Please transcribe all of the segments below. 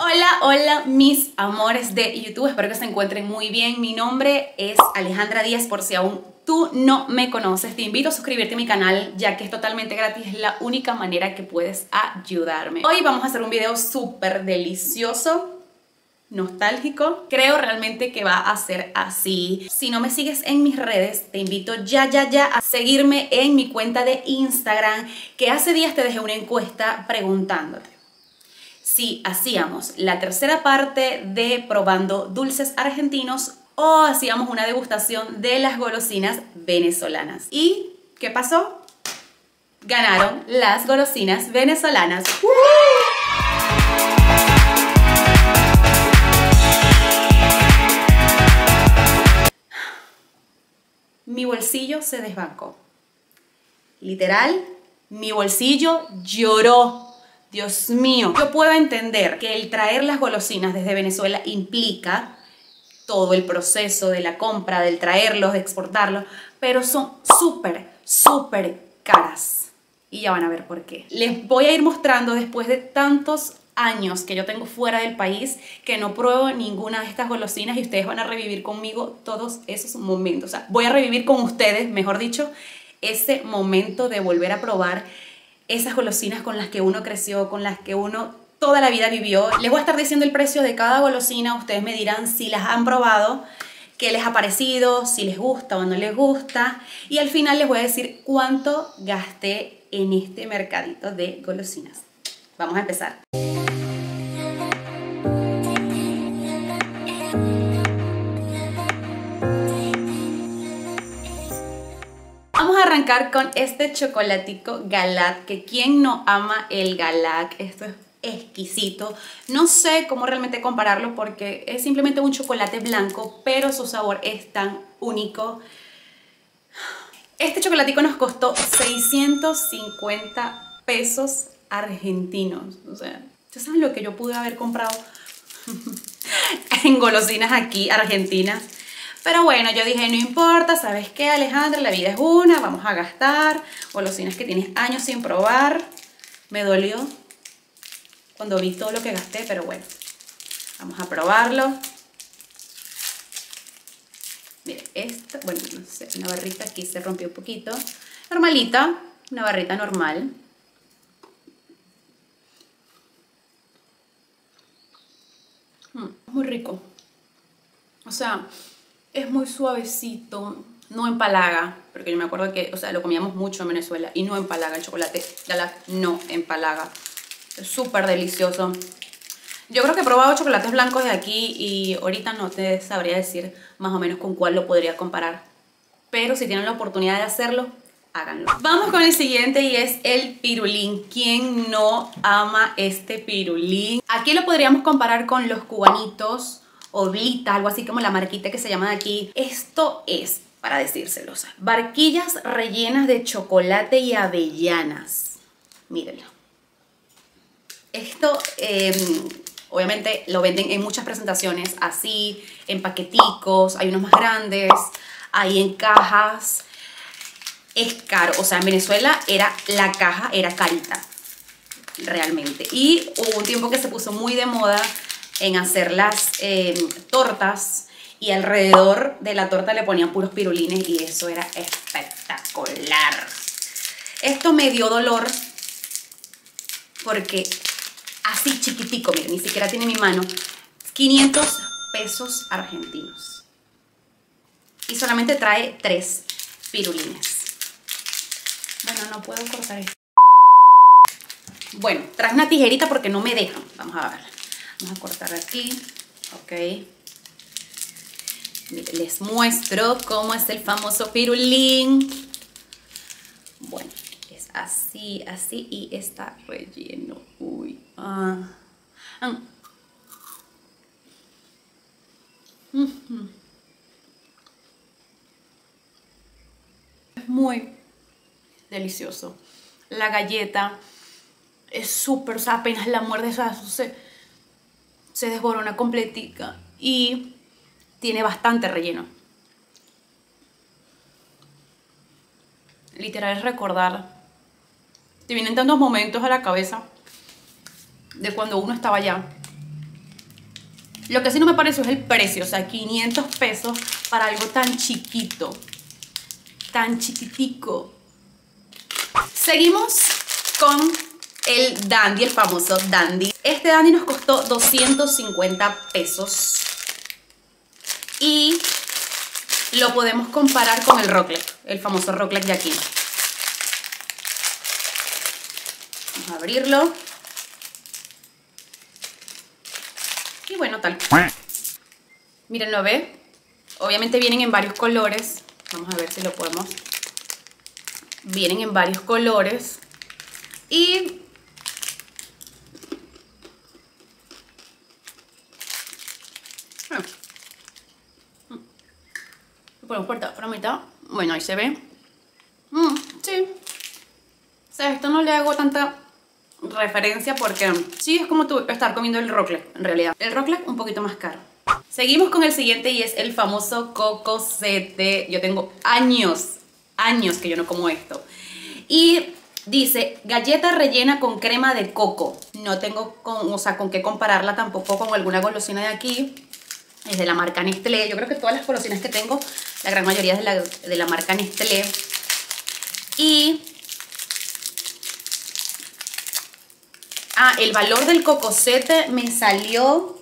Hola, hola mis amores de YouTube, espero que se encuentren muy bien. Mi nombre es Alejandra Díaz, por si aún tú no me conoces, te invito a suscribirte a mi canal ya que es totalmente gratis, es la única manera que puedes ayudarme. Hoy vamos a hacer un video súper delicioso, nostálgico. Creo realmente que va a ser así. Si no me sigues en mis redes, te invito ya a seguirme en mi cuenta de Instagram, que hace días te dejé una encuesta preguntándote si hacíamos la tercera parte de probando dulces argentinos o hacíamos una degustación de las golosinas venezolanas. ¿Y qué pasó? Ganaron las golosinas venezolanas. Mi bolsillo se desbancó. Literal, mi bolsillo lloró. Dios mío, yo puedo entender que el traer las golosinas desde Venezuela implica todo el proceso de la compra, del traerlos, de exportarlos, pero son súper caras. Y ya van a ver por qué. Les voy a ir mostrando después de tantos años que yo tengo fuera del país que no pruebo ninguna de estas golosinas y ustedes van a revivir conmigo todos esos momentos. O sea, voy a revivir con ustedes, mejor dicho, ese momento de volver a probar esas golosinas con las que uno creció, con las que uno toda la vida vivió. Les voy a estar diciendo el precio de cada golosina, ustedes me dirán si las han probado, qué les ha parecido, si les gusta o no les gusta, y al final les voy a decir cuánto gasté en este mercadito de golosinas. Vamos a empezar. Vamos a arrancar con este chocolatico Galac, que quién no ama el Galac. Esto es exquisito. No sé cómo realmente compararlo porque es simplemente un chocolate blanco, pero su sabor es tan único. Este chocolatico nos costó 650 pesos argentinos. O sea, ¿ustedes saben lo que yo pude haber comprado en golosinas aquí, argentinas? Pero bueno, yo dije, no importa, ¿sabes qué, Alejandra? La vida es una, vamos a gastar golosinas que tienes años sin probar. Me dolió cuando vi todo lo que gasté, pero bueno, vamos a probarlo. Miren, esta, bueno, no sé, una barrita aquí se rompió un poquito. Normalita, una barrita normal. Muy rico. O sea, es muy suavecito, no empalaga, porque yo me acuerdo que, o sea, lo comíamos mucho en Venezuela y no empalaga el chocolate Galac, no empalaga. Es súper delicioso. Yo creo que he probado chocolates blancos de aquí y ahorita no te sabría decir más o menos con cuál lo podría comparar. Pero si tienen la oportunidad de hacerlo, háganlo. Vamos con el siguiente y es el pirulín. ¿Quién no ama este pirulín? Aquí lo podríamos comparar con los cubanitos, Oblita, algo así como la marquita que se llama de aquí. Esto es, para decírselos, barquillas rellenas de chocolate y avellanas. Mírenlo. Esto obviamente lo venden en muchas presentaciones, así, en paqueticos, hay unos más grandes, hay en cajas. Es caro, o sea, en Venezuela la caja era carita, realmente. Y hubo un tiempo que se puso muy de moda en hacer las tortas y alrededor de la torta le ponían puros pirulines y eso era espectacular. Esto me dio dolor porque así chiquitico, miren, ni siquiera tiene mi mano, 500 pesos argentinos. Y solamente trae 3 pirulines. Bueno, no puedo cortar esto. Bueno, trae una tijerita porque no me dejan. Vamos a ver. Vamos a cortar aquí. Ok. Miren, les muestro cómo es el famoso pirulín. Bueno, es así, así y está relleno. Uy. Es muy delicioso. La galleta es súper, o sea, apenas la muerdes, o sea, se desborona completica y tiene bastante relleno. Literal es recordar. Te vienen tantos momentos a la cabeza de cuando uno estaba allá Lo que sí no me parece es el precio, o sea, 500 pesos para algo tan chiquito, tan chiquitico. Seguimos con el Dandy, el famoso Dandy. Este Dandy nos costó 250 pesos y lo podemos comparar con el Rocklek, el famoso Rocklek de aquí. Vamos a abrirlo. Y bueno, tal. Miren, ¿lo ve? Obviamente vienen en varios colores. Vamos a ver si lo podemos. Vienen en varios colores. Y lo podemos cortar por la mitad. Bueno, ahí se ve. Sí. O sea, esto no le hago tanta referencia porque sí es como tú estar comiendo el Rocklek en realidad. El Rocklek un poquito más caro. Seguimos con el siguiente y es el famoso Cocosete. Yo tengo años que yo no como esto. Y dice, galleta rellena con crema de coco. No tengo con qué compararla tampoco con alguna golosina de aquí. Es de la marca Nestlé. Yo creo que todas las golosinas que tengo, la gran mayoría es de la marca Nestlé. Y el valor del Cocosete me salió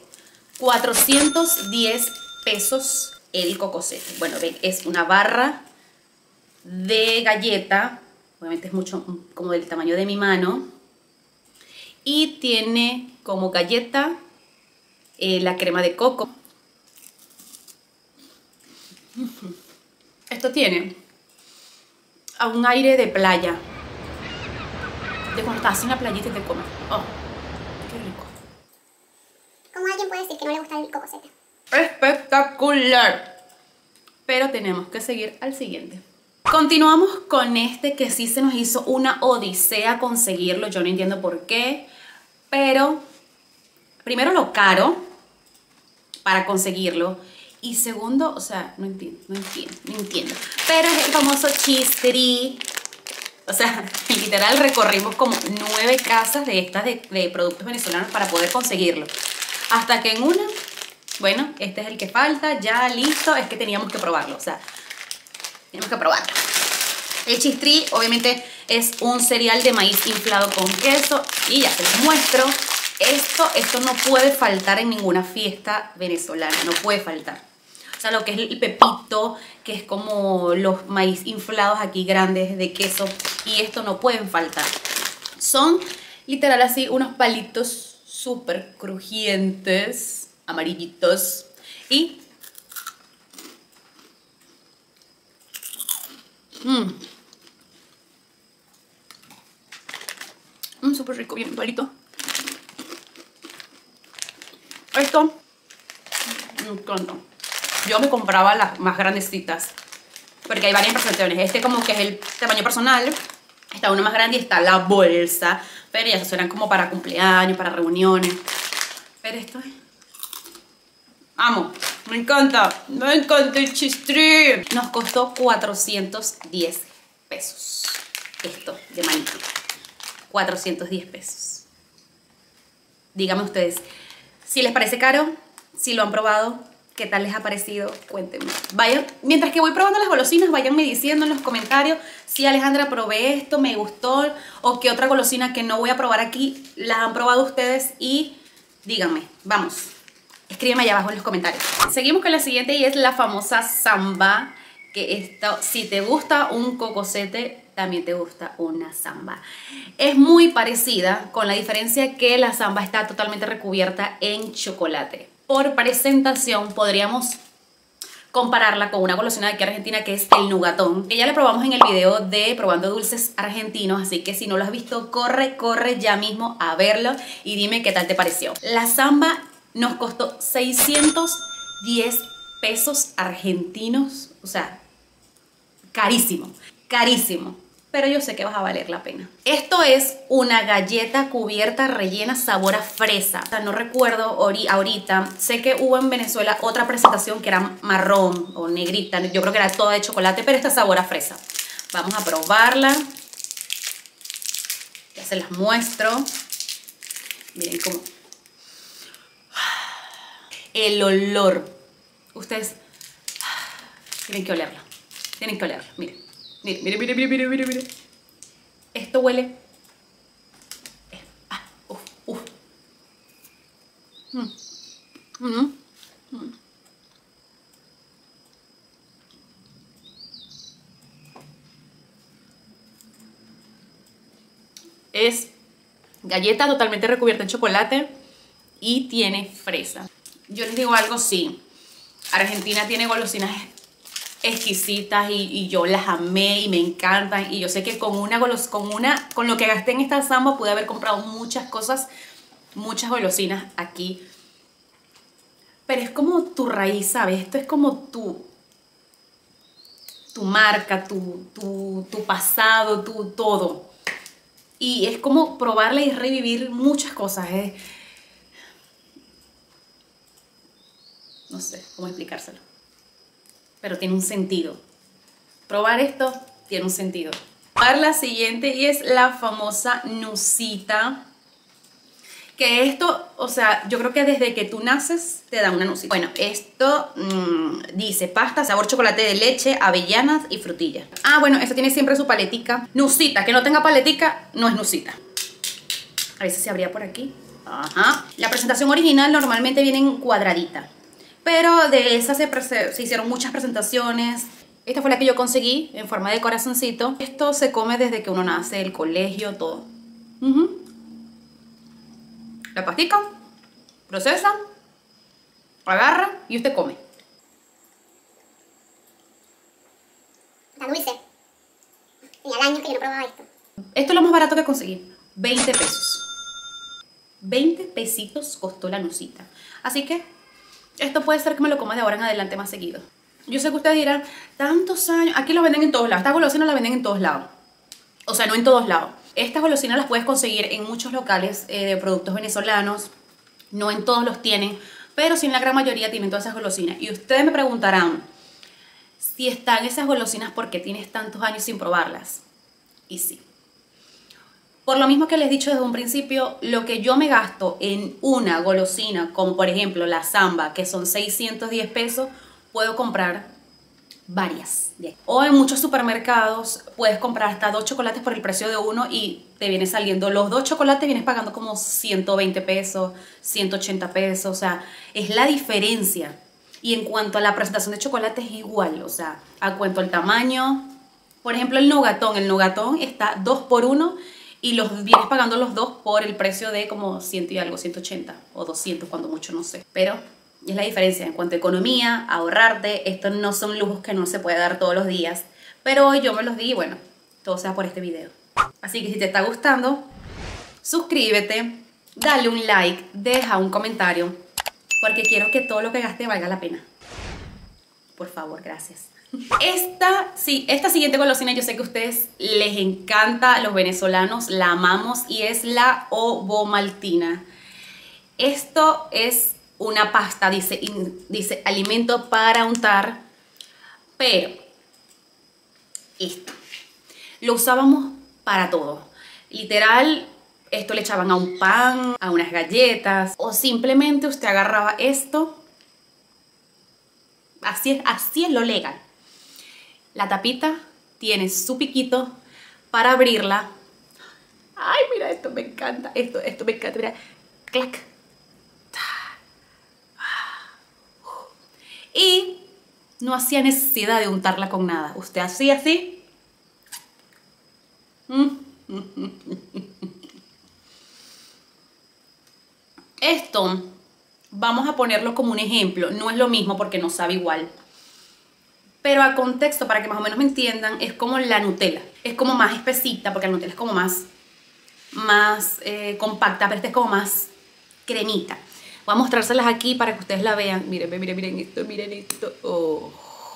410 pesos el Cocosete. Bueno, ven, es una barra de galleta. Obviamente es mucho como del tamaño de mi mano. Y tiene como galleta la crema de coco. Esto tiene a un aire de playa. De cuando estás en la playita y te comes. Oh, qué rico. ¿Cómo alguien puede decir que no le gusta el Cocosete? Espectacular. Pero tenemos que seguir al siguiente. Continuamos con este que sí se nos hizo una odisea conseguirlo. Yo no entiendo por qué. Pero primero lo caro para conseguirlo. Y segundo, o sea, no entiendo. Pero es el famoso Cheese. O sea, literal recorrimos como 9 casas de estas de productos venezolanos para poder conseguirlo. Hasta que en una, bueno, este es el que falta, ya listo, es que teníamos que probarlo. O sea, tenemos que probarlo. El Cheese obviamente es un cereal de maíz inflado con queso. Y ya se los muestro. Esto no puede faltar en ninguna fiesta venezolana, no puede faltar. O sea, lo que es el pepito, que es como los maíz inflados aquí grandes de queso. Y esto no pueden faltar. Son literal así unos palitos súper crujientes, amarillitos. Y súper rico, bien palito. Esto me encanta. Yo me compraba las más grandecitas porque hay varias presentaciones. Este como que es el tamaño personal. Está uno más grande y está la bolsa. Pero ya se suenan como para cumpleaños, para reuniones. Pero esto es... amo, me encanta el Cheese. Nos costó 410 pesos. Esto de manito. 410 pesos. Díganme ustedes si les parece caro, si lo han probado, qué tal les ha parecido, cuéntenme. Vayan, mientras que voy probando las golosinas, váyanme diciendo en los comentarios si Alejandra probé esto, me gustó, o qué otra golosina que no voy a probar aquí las han probado ustedes y díganme, vamos, escríbeme allá abajo en los comentarios. Seguimos con la siguiente y es la famosa samba, que esto, si te gusta un cocosete, también te gusta una samba. Es muy parecida, con la diferencia que la samba está totalmente recubierta en chocolate. Por presentación podríamos compararla con una golosina de aquí argentina que es el Nugatón, que ya la probamos en el video de probando dulces argentinos, así que si no lo has visto, corre ya mismo a verlo y dime qué tal te pareció. La samba nos costó 610 pesos argentinos, o sea, carísimo, carísimo. Pero yo sé que vas a valer la pena. Esto es una galleta cubierta rellena sabor a fresa. O sea, no recuerdo ahorita. Sé que hubo en Venezuela otra presentación que era marrón o negrita. Yo creo que era toda de chocolate, pero esta es sabor a fresa. Vamos a probarla. Ya se las muestro. Miren cómo... El olor. Ustedes tienen que olerlo. Tienen que olerlo. Miren. Miren, miren, miren, miren, miren, miren. Esto huele. Uf. Es galleta totalmente recubierta en chocolate y tiene fresa. Yo les digo algo, sí. Argentina tiene golosinas exquisitas y yo las amé y me encantan. Y yo sé que con lo que gasté en esta samba pude haber comprado muchas cosas, muchas golosinas aquí. Pero es como tu raíz, ¿sabes? Esto es como tu marca, tu pasado, tu todo. Y es como probarla y revivir muchas cosas. No sé cómo explicárselo. Pero tiene un sentido. Probar esto tiene un sentido. Probar la siguiente y es la famosa nucita. Que esto, o sea, yo creo que desde que tú naces te da una nucita. Bueno, esto dice pasta, sabor chocolate de leche, avellanas y frutillas. Ah, bueno, esto tiene siempre su paletica. Nucita, que no tenga paletica, no es nucita. A ver si se abría por aquí. Ajá. La presentación original normalmente viene en cuadradita. Pero de esa se hicieron muchas presentaciones. Esta fue la que yo conseguí en forma de corazoncito. Esto se come desde que uno nace, el colegio, todo. La pastica, procesa, agarra y usted come. Está dulce. Tenía años que yo no probaba esto. Esto es lo más barato que conseguí. 20 pesos. 20 pesitos costó la nucita. Así que esto puede ser que me lo coma de ahora en adelante más seguido. Yo sé que ustedes dirán, tantos años. Aquí lo venden en todos lados. Estas golosinas las venden en todos lados. O sea, no en todos lados. Estas golosinas las puedes conseguir en muchos locales de productos venezolanos. No en todos los tienen, pero sí en la gran mayoría tienen todas esas golosinas. Y ustedes me preguntarán, si están esas golosinas, ¿por qué tienes tantos años sin probarlas? Y sí. Por lo mismo que les he dicho desde un principio, lo que yo me gasto en una golosina, como por ejemplo la samba, que son 610 pesos, puedo comprar varias. O en muchos supermercados puedes comprar hasta 2 chocolates por el precio de uno y te viene saliendo los 2 chocolates, vienes pagando como 120 pesos, 180 pesos, o sea, es la diferencia. Y en cuanto a la presentación de chocolate es igual, o sea, a cuanto al tamaño, por ejemplo el Nougatón está 2 por 1 y los vienes pagando los dos por el precio de como 100 y algo, 180 o 200 cuando mucho, no sé. Pero es la diferencia en cuanto a economía, ahorrarte. Estos no son lujos que no se puede dar todos los días. Pero hoy yo me los di y bueno, todo sea por este video. Así que si te está gustando, suscríbete, dale un like, deja un comentario. Porque quiero que todo lo que gaste valga la pena. Por favor, gracias. Esta siguiente golosina yo sé que a ustedes les encanta, a los venezolanos la amamos y es la ovomaltina. Esto es una pasta, dice alimento para untar, pero esto lo usábamos para todo. Literal, esto le echaban a un pan, a unas galletas o simplemente usted agarraba esto. Así es lo legal. La tapita tiene su piquito para abrirla. Ay, mira, esto me encanta. Esto me encanta, mira. Clac. Y no hacía necesidad de untarla con nada. Usted hacía así. Esto, vamos a ponerlo como un ejemplo. No es lo mismo porque no sabe igual. Pero a contexto, para que más o menos me entiendan, es como la Nutella. Es como más espesita, porque la Nutella es como más compacta, pero esta es como más cremita. Voy a mostrárselas aquí para que ustedes la vean. Miren, miren esto, miren esto. Oh.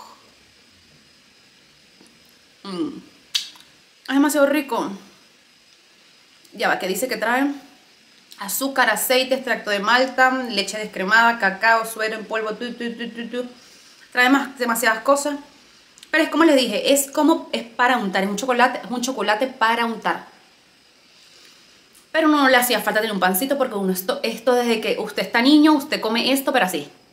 Es demasiado rico. Ya va, que dice que trae azúcar, aceite, extracto de malta, leche descremada, cacao, suero en polvo, trae demasiadas cosas. Pero es como les dije, es para untar, es un chocolate para untar. Pero no le hacía falta tener un pancito porque esto desde que usted está niño, usted come esto, pero así.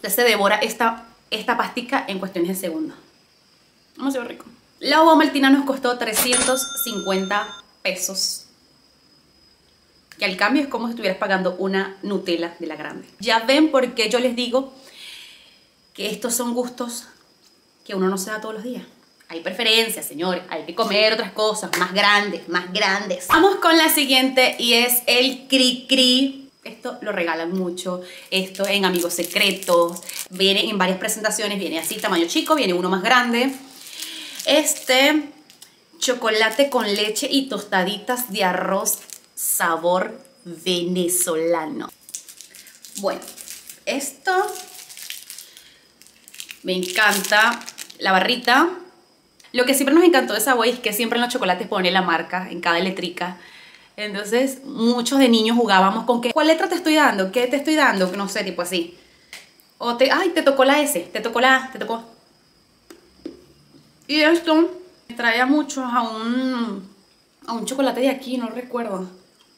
Usted se devora esta pastica en cuestiones de segundos. Demasiado rico. La Ovomaltina nos costó 350 pesos. Que al cambio es como si estuvieras pagando una Nutella de la grande. Ya ven por qué yo les digo que estos son gustos que uno no se da todos los días. Hay preferencias, señores. Hay que comer otras cosas más grandes, más grandes. Vamos con la siguiente y es el Cri-Cri. Esto lo regalan mucho. Esto en Amigos Secretos. Viene en varias presentaciones. Viene así, tamaño chico. Viene uno más grande. Este chocolate con leche y tostaditas de arroz sabor venezolano. Bueno, esto me encanta. La barrita. Lo que siempre nos encantó de Savoy es que siempre en los chocolates pone la marca en cada letrica. Entonces muchos de niños jugábamos con que ¿cuál letra te estoy dando? ¿Qué te estoy dando? No sé, tipo así. O ay, te tocó la S, te tocó la A, te tocó. Y esto me traía mucho a un chocolate de aquí, no recuerdo.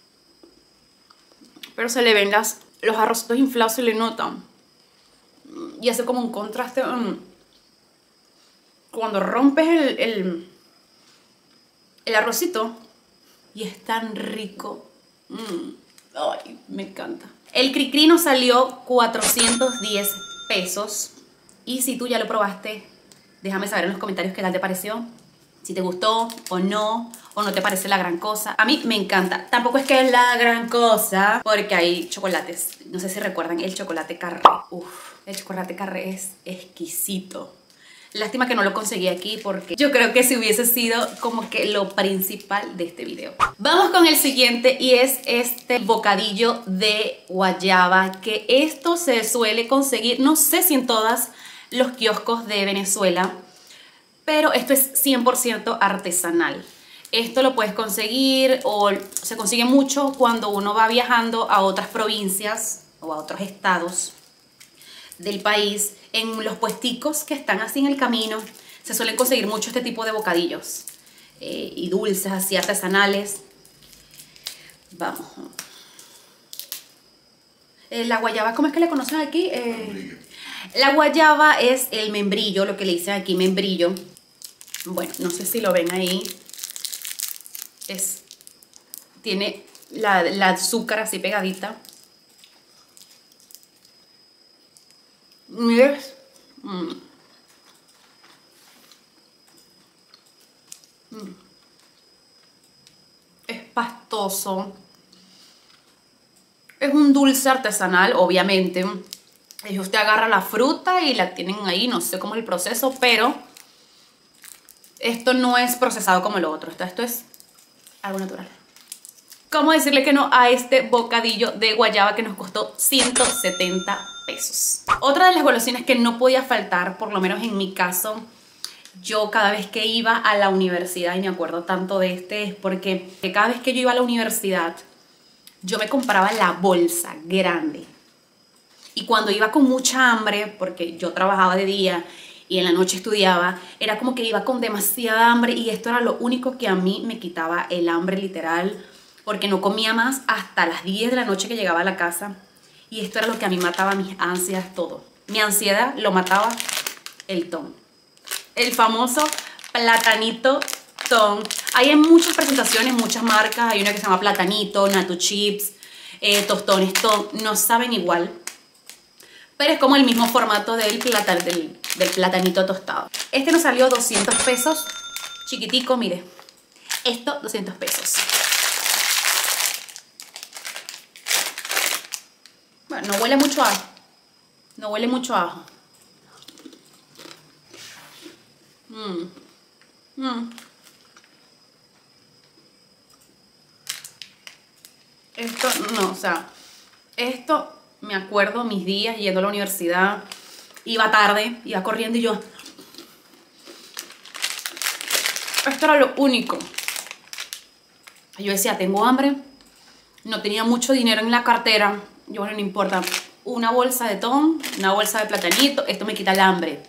Pero se le ven los arrocitos inflados, se le notan. Y hace como un contraste. Cuando rompes el arrocito. Y es tan rico. Ay, me encanta. El Cri-Cri nos salió 410 pesos. Y si tú ya lo probaste, déjame saber en los comentarios qué tal te pareció. Si te gustó o no te parece la gran cosa. A mí me encanta. Tampoco es que es la gran cosa, porque hay chocolates. No sé si recuerdan el chocolate Carré. Uf, el chocolate Carré es exquisito. Lástima que no lo conseguí aquí porque yo creo que si hubiese sido como que lo principal de este video. Vamos con el siguiente y es este bocadillo de guayaba, que esto se suele conseguir, no sé si en todos los kioscos de Venezuela, pero esto es 100% artesanal. Esto lo puedes conseguir o se consigue mucho cuando uno va viajando a otras provincias o a otros estados del país. En los puesticos que están así en el camino se suelen conseguir mucho este tipo de bocadillos y dulces así artesanales. Vamos. La guayaba, ¿cómo es que le conocen aquí? La guayaba es el membrillo, lo que le dicen aquí membrillo. Bueno, no sé si lo ven ahí. Tiene la azúcar así pegadita. ¿Ves? Es pastoso. Es un dulce artesanal, obviamente. Y usted agarra la fruta y la tienen ahí, no sé cómo es el proceso, pero esto no es procesado como lo otro. Esto es algo natural. ¿Cómo decirle que no a este bocadillo de guayaba que nos costó 170 pesos? Otra de las golosinas que no podía faltar, por lo menos en mi caso, yo cada vez que iba a la universidad, y me acuerdo tanto de este, es porque cada vez que yo iba a la universidad, yo me compraba la bolsa grande. Y cuando iba con mucha hambre, porque yo trabajaba de día y en la noche estudiaba, era como que iba con demasiada hambre y esto era lo único que a mí me quitaba el hambre literal, porque no comía más hasta las 10 de la noche que llegaba a la casa. Y esto era lo que a mí mataba mis ansias, todo. Mi ansiedad lo mataba el ton. El famoso platanito ton. Hay en muchas presentaciones, muchas marcas. Hay una que se llama platanito, Nacho Chips, tostones ton. No saben igual. Pero es como el mismo formato del platanito tostado. Este nos salió 200 pesos. Chiquitico, mire. Esto, 200 pesos. Bueno, no huele mucho a ajo. No huele mucho a ajo. Esto, no, o sea, esto me acuerdo mis días yendo a la universidad. Iba tarde, iba corriendo y yo... Esto era lo único. Yo decía, tengo hambre. No tenía mucho dinero en la cartera. Yo, bueno, no importa. Una bolsa de ton, una bolsa de platanito. Esto me quita el hambre.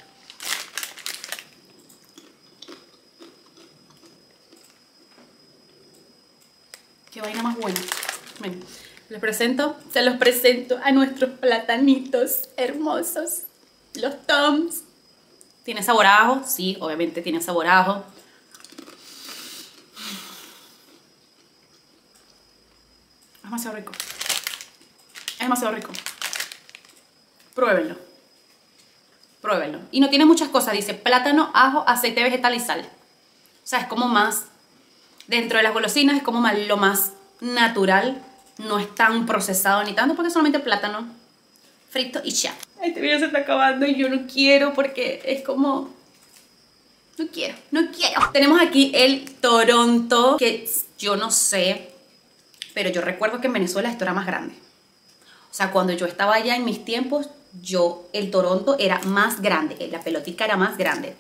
Qué vaina más buena. Ven, se los presento a nuestros platanitos hermosos. Los Toms. ¿Tiene sabor a ajo? Sí, obviamente tiene sabor a ajo. Es demasiado rico. Es demasiado rico. Pruébenlo. Pruébenlo. Y no tiene muchas cosas. Dice plátano, ajo, aceite vegetal y sal. O sea, es como más... Dentro de las golosinas es como lo más natural. No es tan procesado ni tanto porque es solamente plátano frito y ya. Este video se está acabando y yo no quiero porque es como... No quiero. Tenemos aquí el Toronto, que yo no sé, pero yo recuerdo que en Venezuela esto era más grande. O sea, cuando yo estaba allá en mis tiempos, el Toronto era más grande, la pelotica era más grande.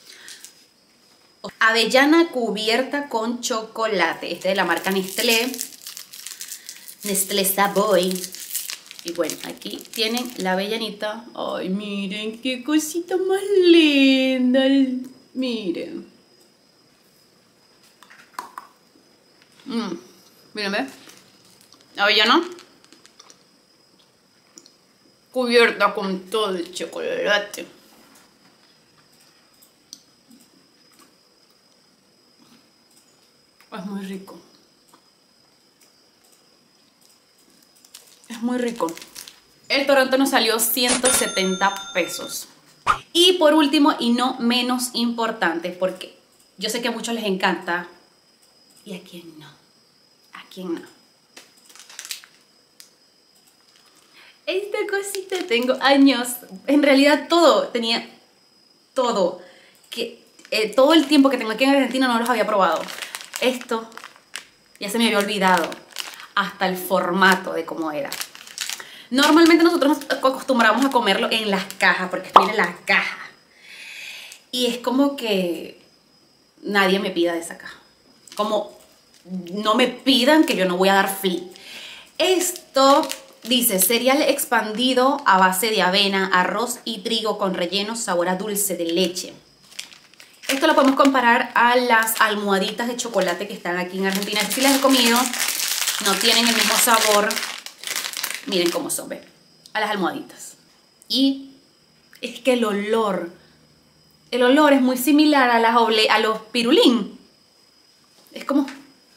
Avellana cubierta con chocolate. Este es de la marca Nestlé. Nestlé Savoy. Y bueno, aquí tienen la avellanita. Ay, miren qué cosita más linda. Miren. Miren, ¿ves? Avellana cubierta con todo el chocolate. Es muy rico. Es muy rico. El Toronto nos salió 170 pesos. Y por último, y no menos importante, porque yo sé que a muchos les encanta, y a quién no. A quién no. Esta cosita tengo años. En realidad tenía todo. Todo el tiempo que tengo aquí en Argentina no los había probado. Esto ya se me había olvidado. Hasta el formato de cómo era. Normalmente nosotros nos acostumbramos a comerlo en las cajas, porque viene en la caja. Y es como que nadie me pida de esa caja. Como no me pidan que yo no voy a dar flip. Esto dice cereal expandido a base de avena, arroz y trigo con relleno sabor a dulce de leche. Esto lo podemos comparar a las almohaditas de chocolate que están aquí en Argentina. Si las he comido, no tienen el mismo sabor. Miren cómo son, ¿ven? A las almohaditas. Y es que el olor es muy similar a los pirulín. Es como...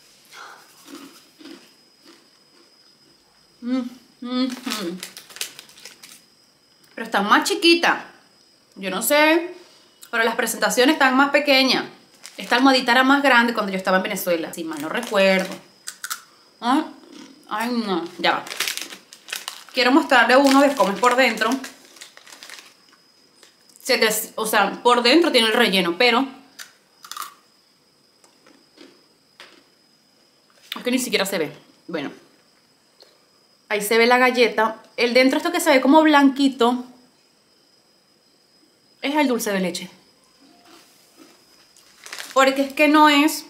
Pero están más chiquitas. Yo no sé, pero las presentaciones están más pequeñas. Esta almohadita era más grande cuando yo estaba en Venezuela, si mal no recuerdo. Ay, no, ya va. Quiero mostrarle uno de cómo es por dentro. O sea, por dentro tiene el relleno, pero es que ni siquiera se ve. Bueno, ahí se ve la galleta. El dentro, esto que se ve como blanquito, es el dulce de leche. Porque es que no es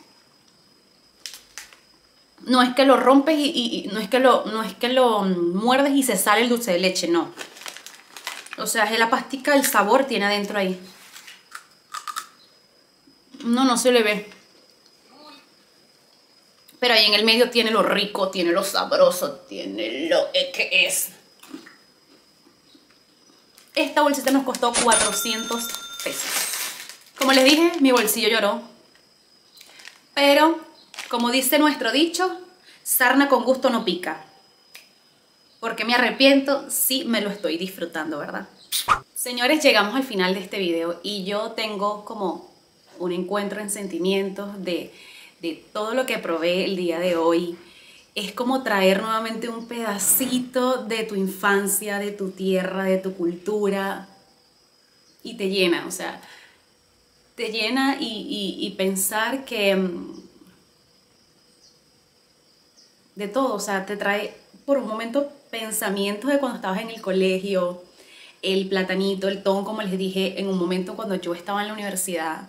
que lo rompes y no es que lo muerdes y se sale el dulce de leche, no. O sea, es la pastica, el sabor tiene adentro ahí. No se le ve. Pero ahí en el medio tiene lo rico, tiene lo sabroso, tiene lo que es. Esta bolsita nos costó 400 pesos. Como les dije, mi bolsillo lloró. Pero, como dice nuestro dicho, sarna con gusto no pica. Porque me arrepiento, sí me lo estoy disfrutando, ¿verdad? Señores, llegamos al final de este video y yo tengo como un encuentro en sentimientos de todo lo que probé el día de hoy. Es como traer nuevamente un pedacito de tu infancia, de tu tierra, de tu cultura. Y te llena, o sea, te llena y pensar que... de todo, o sea, te trae por un momento pensamientos de cuando estabas en el colegio, el platanito, el ton, como les dije, en un momento cuando yo estaba en la universidad.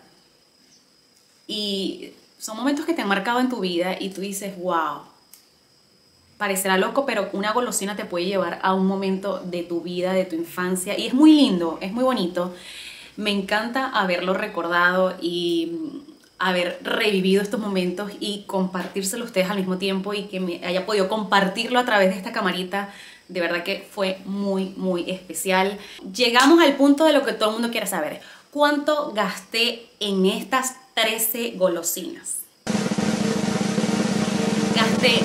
Y son momentos que te han marcado en tu vida y tú dices, wow, parecerá loco, pero una golosina te puede llevar a un momento de tu vida, de tu infancia. Y es muy lindo, es muy bonito. Me encanta haberlo recordado y haber revivido estos momentos y compartírselo a ustedes al mismo tiempo y que me haya podido compartirlo a través de esta camarita De verdad que fue muy, muy especial. Llegamos al punto de lo que todo el mundo quiere saber. ¿Cuánto gasté en estas 13 golosinas? Gasté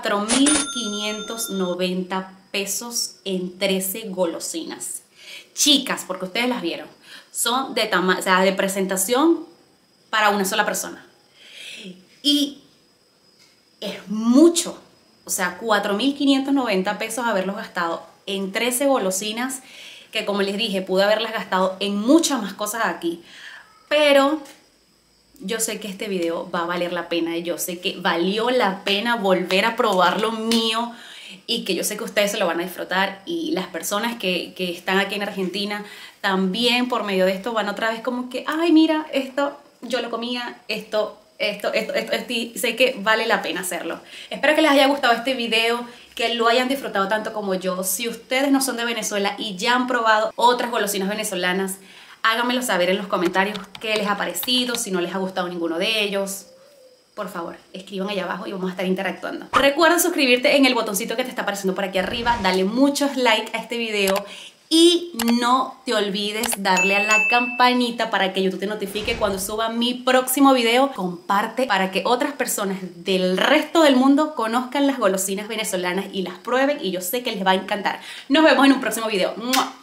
4.590 pesos en 13 golosinas. Chicas, porque ustedes las vieron, son de tamaño, o sea, de presentación para una sola persona. Y es mucho. O sea, 4.590 pesos haberlos gastado en 13 golosinas, que como les dije, pude haberlas gastado en muchas más cosas aquí. Pero yo sé que este video va a valer la pena. Yo sé que valió la pena volver a probar lo mío y que yo sé que ustedes se lo van a disfrutar. Y las personas que están aquí en Argentina también por medio de esto van otra vez como que, ay, mira, esto yo lo comía, esto, sé que vale la pena hacerlo. Espero que les haya gustado este video, que lo hayan disfrutado tanto como yo. Si ustedes no son de Venezuela y ya han probado otras golosinas venezolanas, háganmelo saber en los comentarios qué les ha parecido, si no les ha gustado ninguno de ellos. Por favor, escriban allá abajo y vamos a estar interactuando. Recuerda suscribirte en el botoncito que te está apareciendo por aquí arriba, dale muchos likes a este video y no te olvides darle a la campanita para que YouTube te notifique cuando suba mi próximo video. Comparte para que otras personas del resto del mundo conozcan las golosinas venezolanas y las prueben, y yo sé que les va a encantar. Nos vemos en un próximo video. ¡Mua!